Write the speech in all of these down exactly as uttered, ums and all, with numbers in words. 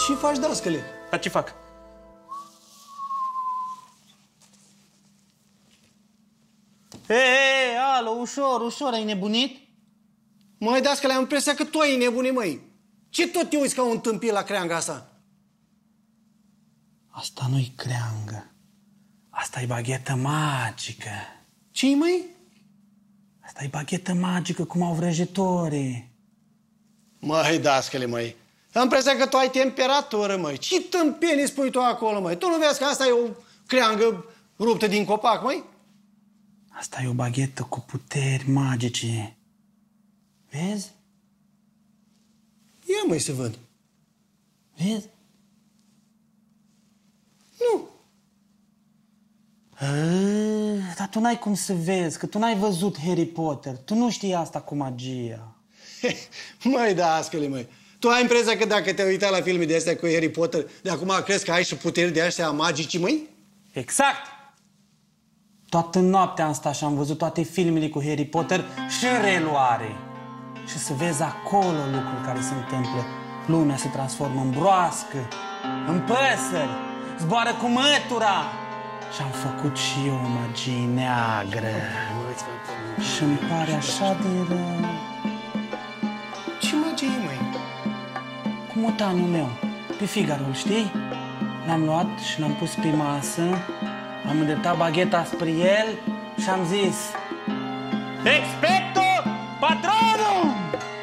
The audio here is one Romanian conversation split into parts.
Ce faci, dascăle? Dar ce fac? Hei, hei, alo, ușor, ușor, ai nebunit? Măi, dascăle, am impresia că tu ai nebunit, măi. Ce tot te uiți ca un tâmpit la creanga asta? Asta nu-i creangă. Asta e baghetă magică. Ce-i, măi? Asta e baghetă magică, cum au vrăjitorii. Măi, dascăle, măi. Am impresia că tu ai temperatură, măi. Ce tâmpenii spui tu acolo, măi? Tu nu vezi că asta e o creangă ruptă din copac, măi? Asta e o baghetă cu puteri magice. Vezi? Ia, măi, să văd. Vezi? Nu. A, dar tu n-ai cum să vezi, că tu n-ai văzut Harry Potter. Tu nu știi asta cu magia. Măi, dascăle, măi. Tu ai impresia că dacă te-ai uitat la filme de astea cu Harry Potter, de acum crezi că ai și puteri de astea magici, măi? Exact! Toată noaptea am stat și am văzut toate filmele cu Harry Potter și în reluare. Și să vezi acolo lucruri care se întâmplă. Lumea se transformă în broască, în păsări, zboară cu mătura. Și am făcut și eu o magie neagră. Și îmi pare așa de rău. Ce magie, măi? Cu motanul meu, pe Figaro, știi? L-am luat și l-am pus pe masă, am îndreptat bagheta spre el și am zis: Expecto Patronum!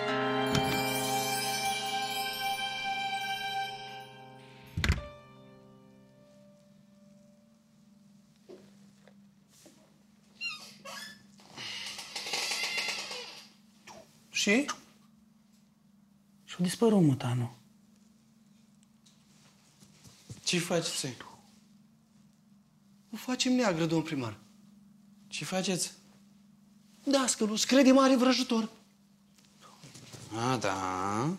Și? Și-a dispărut motanul. Ce faceți? O facem neagră, domn primar. Ce faceți? Dascălu, crede mare vrăjitor. A, da.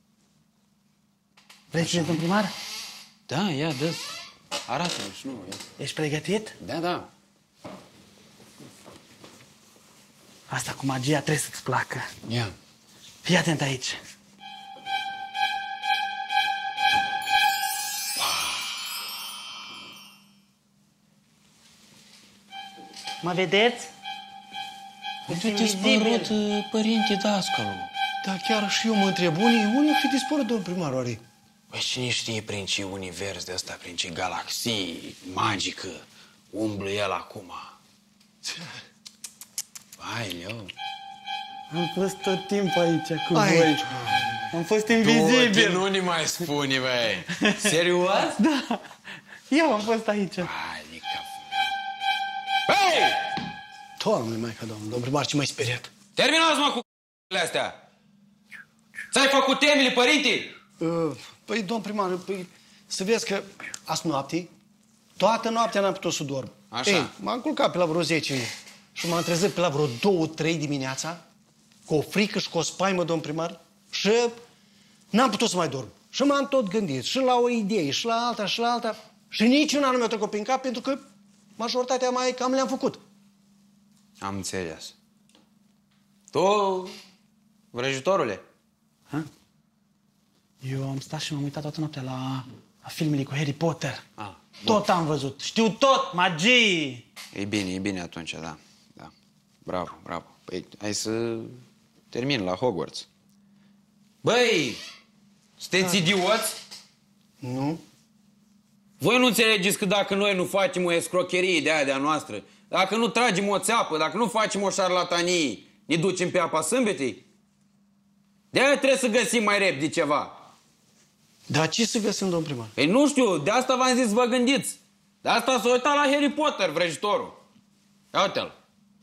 Vrei să domn primar? Da, ia, dă. Arată-mi și nu. Ia. Ești pregătit? Da, da. Asta cu magia trebuie să-ți placă. Ia. Fii atent aici. Mă vedeți? Unde te dispărut, părinte Dascălu? Da, chiar și eu mă întreb, unii, unii fi dispărut, domn primar, oare? Păi cine știe prin ce univers de ăsta, prin ce galaxii magică umblă el acum? Vai, eu. Am fost tot timpul aici cu Ai, voi. Am fost invizibil. Tu nu ne mai spune, băi. Serios? Da. Eu am fost aici. Adică... Băi! Doamne, maica, domn, domn primar, ce m-ai speriat? Terminați, mă, cu astea! Ți-ai făcut temele, părinte? Uh, păi, domn primar, păi, să vezi că azi noapte, toată noaptea n-am putut să dorm. Așa. Ei, m-am culcat pe la vreo zece și m-am trezit pe la vreo două, trei dimineața, cu o frică și cu o spaimă, domn primar, și n-am putut să mai dorm. Și m-am tot gândit, și la o idee, și la alta, și la alta, și niciuna nu mi-a trecut prin cap, pentru că majoritatea mai cam le-am făcut. Am înțeles. Tu, vrăjitorule? Ha? Eu am stat și m-am uitat toată noaptea la, la filmele cu Harry Potter. Ah, tot am văzut. Știu tot, magie. E bine, e bine atunci, da. Da. Bravo, bravo. Păi, hai să termin la Hogwarts. Băi, sunteți idioți? Nu? Voi nu înțelegeți că dacă noi nu facem o escrocherie de aia de-a noastră, dacă nu tragem o țeapă, dacă nu facem o șarlatanie, ne ducem pe apa sâmbetei? De-aia trebuie să găsim mai repede ceva. Dar ce să găsim, domn primar? Păi nu știu, de asta v-am zis vă gândiți. De asta s-a uitat la Harry Potter, vrăjitorul. Ia uite-l.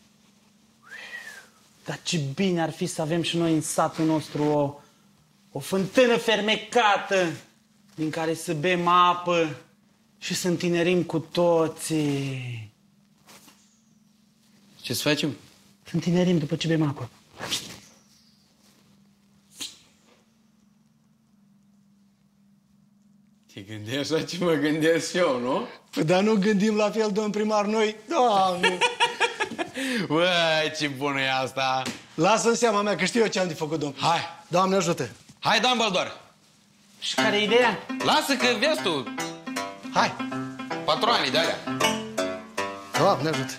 Dar ce bine ar fi să avem și noi în satul nostru o, o fântână fermecată din care să bem apă și să întinerim cu toții. Ce să facem? Să întinerim după ce bem apă. Te gândești la ce mă gândesc eu, nu? Păi, dar nu gândim la fel, domn primar, noi? Doamne! Băi, ce bună e asta! Lasă în seama mea, că știu eu ce am de făcut, domn. Hai! Doamne ajută! Hai, Dumbledore! Și care e ideea? Lasă că vezi tu Hai! patroane de-alea. Doamne ajută!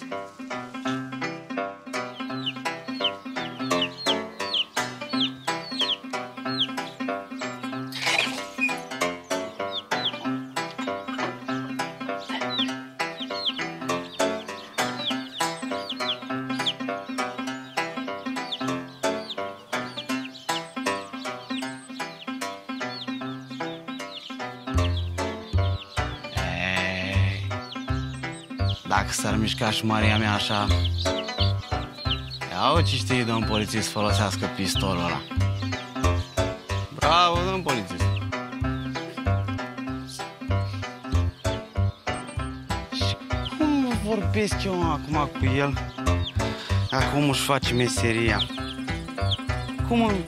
Dacă s-ar mișca și Maria mea așa... Ia ce știe, domn polițist, folosească pistolul ăla. Bravo, domn polițist. Și cum vorbesc eu acum cu el? Acum își face meseria. Cum îmi...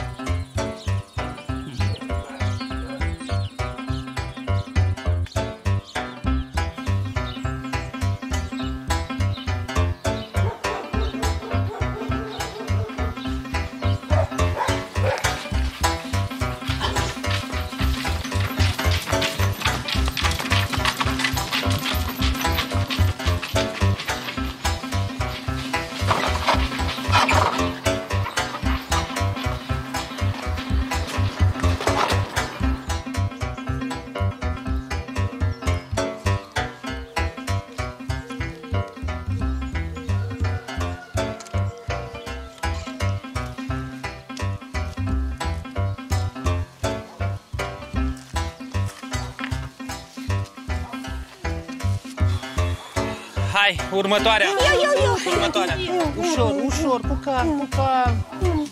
Hai, următoarea! Eu, eu, eu! Următoarea! Ușor, ușor, cu calm, cu calm.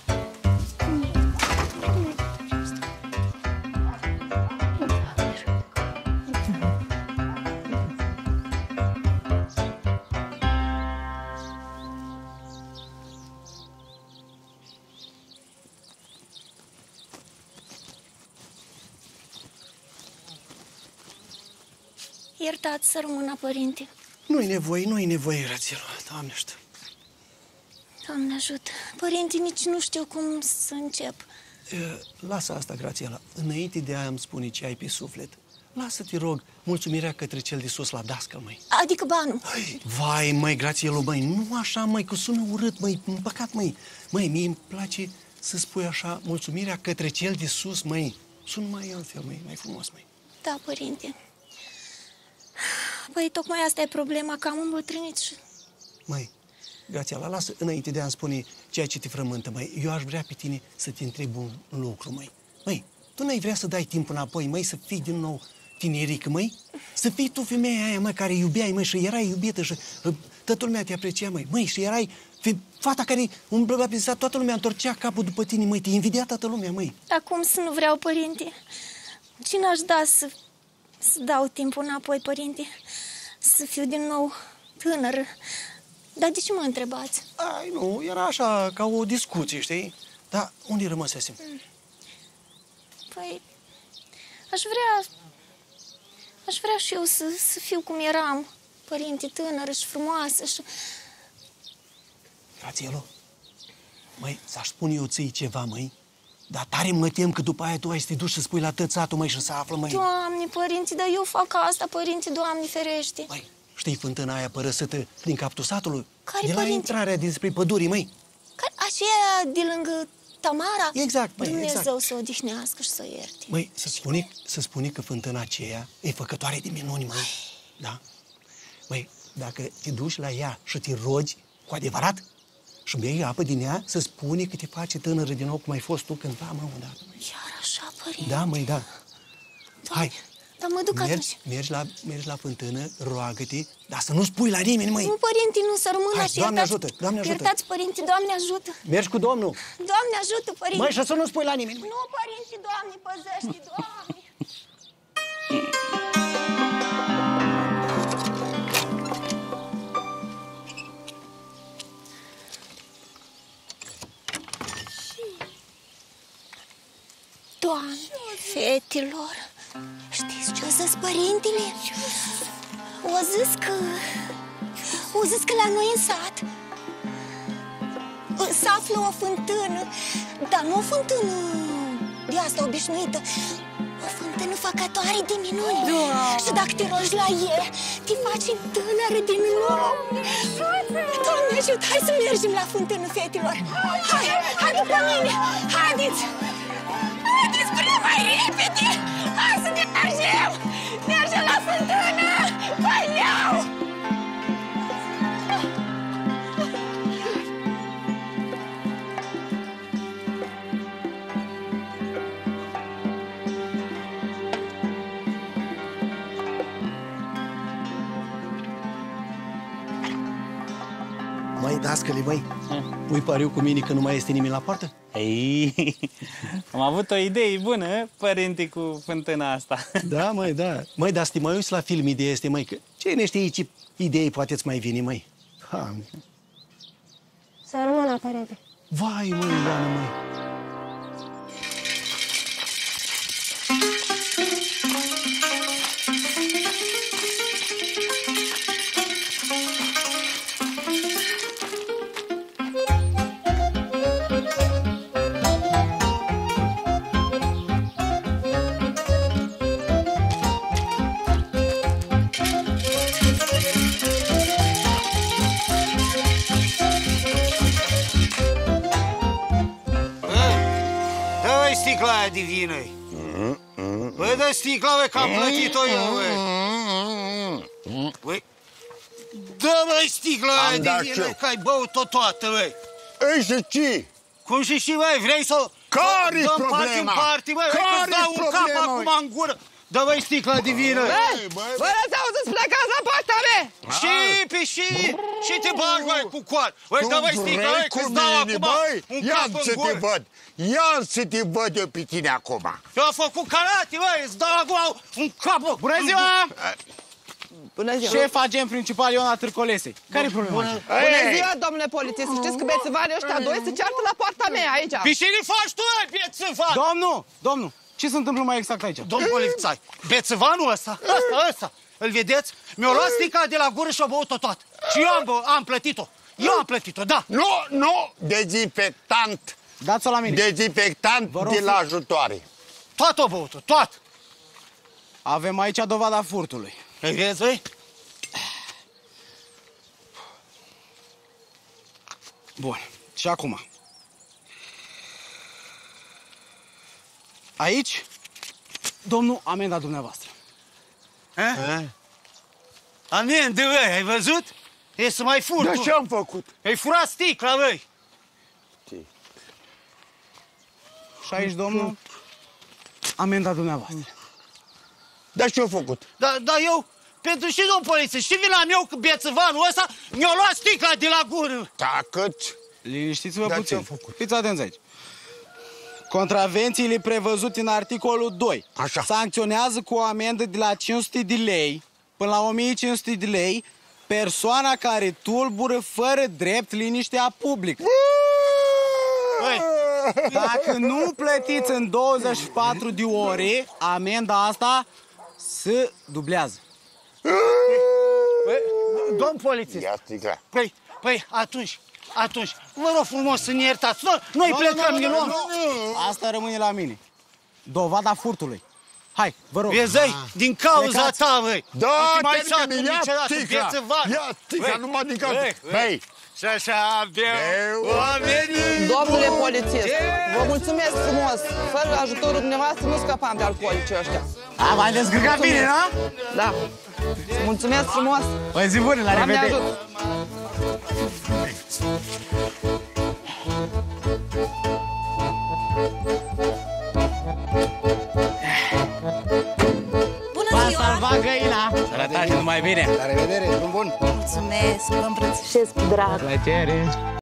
Iertați să rămână, părinte. Nu-i nevoie, nu-i nevoie, Grațielu. Doamne ajută. Doamne ajută. Părinte, nici nu știu cum să încep. E, lasă asta, Grațiela. Înainte de aia îmi spune ce ai pe suflet. Lasă-te, rog, mulțumirea către cel de sus la dascăl, măi. Adică banul. Vai, măi, Grațielu, măi, nu așa, măi, că sună urât, măi, în păcat, măi. Măi, mie îmi place să spui așa, mulțumirea către cel de sus, măi. Sună mai altfel, măi, mai frumos, măi. Da, părinte. Păi, tocmai asta e problema, că am îmbătrânit și... Măi, Grațiela, lasă înainte de a-mi spune ceea ce te frământă, măi. Eu aș vrea pe tine să te întreb un lucru, măi. Măi, tu n-ai vrea să dai timp înapoi, măi, să fii din nou tinerică, măi? Să fii tu femeia aia, măi, care iubeai, măi, și erai iubită și uh, toată lumea te aprecia, măi. Măi, și erai fe- fata care umblă pe sat, toată lumea întorcea capul după tine, măi, te invidia toată lumea, măi. Acum să nu vreau, părinte. Cine aș da să, să dau timpul înapoi, părinte? Să fiu din nou tânără. Dar de ce mă întrebați? Ai, nu, era așa, ca o discuție, știi? Dar unde rămăsesem? Păi, aș vrea... Aș vrea și eu să, să fiu cum eram, părinte, tânără și frumoasă și... Grațielu, măi, să-aș spune eu ție ceva, măi, dar tare mă tem că după aia tu ai să te duci să spui la tățatul, măi, și să află, măi. Doamne, părinte, dar eu fac asta, părinte, Doamne ferește. Măi, știi fântâna aia părăsătă din capul satului? Care, de la părinte? intrarea dinspre pădurii, măi. Care, aceea de lângă Tamara? Exact, măi, Dumnezeu exact. să o odihnească și să o ierte. Măi, să spune, să spune că fântâna aceea e făcătoare de minuni, măi. Da? Măi, dacă te duci la ea și te rogi cu adevărat și bei apă din ea, să spune că te face tânără din nou cum ai fost tu cândva, mă, odată, măi. Chiar așa, părinte? Da, măi, da. Hai, Dar mă duc mergi, atunci. mergi, la, mergi la fântână, roagă-te, dar să nu spui la nimeni, măi. Nu, părinte, nu, să rămână Hai, așa. Doamne iertați- ajută, Doamne ajută. Iertați, părinte, Doamne ajută. Mergi cu Domnul. Doamne ajută, părinte. Măi, și să nu spui la nimeni, măi. Nu, părinte, Doamne, păzește, Doamne. Doamne, fetelor, știți ce o zis părintele? O zis că... O zis că la noi în sat se află o fântână, dar nu o fântână de asta obișnuită. O fântână făcătoare de minuni. Da. Și dacă te rogi la ea, te faci tânără din nou. Doamne ajută, hai să mergem la fântână, fetelor. Hai, hai după mine, haideți. Haideți până mai repede. Hai să ne mergem. Mergem la fântână. Hai, iau. Măi, dascăle, măi, pui pariu cu mine că nu mai este nimeni la poartă? Ei, am avut o idee bună, părinte, cu fântâna asta. Da, măi, da. Măi, dar să te mai uiți la film, ideea este, măi, că cine știe ce idei poate-ți mai vine, măi? Ha. Să rămână, părinte. Vai, măi, Ioana, măi. Sticla aia de vină. Băi, dă sticla, băi, că am plătit-o eu, băi. Băi, dă, băi, sticla aia de vină, că ai băut-o toată, băi. Ei, și ce? Cum și și, băi, vrei să Care-i dăm problema? party în party, băi, vrei că-ți dau un cap acum în gură. Dă, băi, sticla de vină. Băi, băi, Bă, lăsați să-ți plecați la poarta mea! Și, pe și, și te bagi, băi, cu coar. Băi, dă, băi, sticla, băi, că-ți dau acum un cap în Ia să te gură. văd. Ia să te văd eu pe tine acum. Eu am făcut karate, băi, îți dau acum un cap. Bună ziua! Bună ziua! Șef agent principal Iona Târcolesei. Care-i problema? Bună ziua, domnule polițist! Știți că bețivanii ăștia doi se ceartă la poarta mea aici. Pe ce ne faci tu, băi, bețăvan? Domnul, domnul, ce se întâmplă mai exact aici? Domn polițai, bețăvanul ăsta, ăsta, ăsta, îl vedeți? Mi-a luat sticla de la gură și a băut-o toată. Și eu am, bă, am plătit-o. Eu am plătit-o, da. Nu, nu, dezinfectant. Dați-o la mine. Dezinfectant de la ajutoare. Toată o băut-o, toată. Avem aici dovada furtului. Îi vezi, băi? Bun. Și acum. Aici, domnul, amenda dumneavoastră. Ha? Amendă, băi, ai văzut? E să mai fur Dar tu. ce am făcut? Ai furat sticla, băi. Și aici, domnul, amenda dumneavoastră. Dar ce am făcut? Dar da, eu, pentru și domn polițist, și vina meu că bețăvanul ăsta mi-a luat sticla de la gură. Tacă-ți. Liniștiți-vă Dar puțin. ce-am făcut? Fiți atenți aici. Contravențiile prevăzute în articolul doi Așa. sancționează cu o amendă de la cinci sute de lei până la o mie cinci sute de lei persoana care tulbură fără drept liniștea publică. Băi, Dacă nu plătiți în douăzeci și patru de ore, amenda asta se dublează. băi, domn polițist. Ia sticla. Păi, păi, atunci, atunci, vă rog frumos să ne iertați. Noi, noi plecăm, ne luăm. Asta rămâne la mine. Dovada furtului. Hai, vă rog. Vezi, băi, din cauza Plecați. ta, băi. Da, Nu te mai termină, satu ia niciodată, sticla. bețăvan. Ia sticla, Băi, numai din cauza. băi, Băi, Și așa beau Beu. oamenii. Domnule polițist, vă mulțumesc frumos. Fără ajutorul dumneavoastră nu scăpam de alcoolici ăștia. A, mai descărcat bine, da? Da. Mulțumesc frumos. Păi zi bună, la Doamne revedere. ajută. Bună V-a ziua! salvat găina. Sănătate, numai bine. La revedere, drum bun! Mulțumesc, vă îmbrățișez cu drag. Plăcere.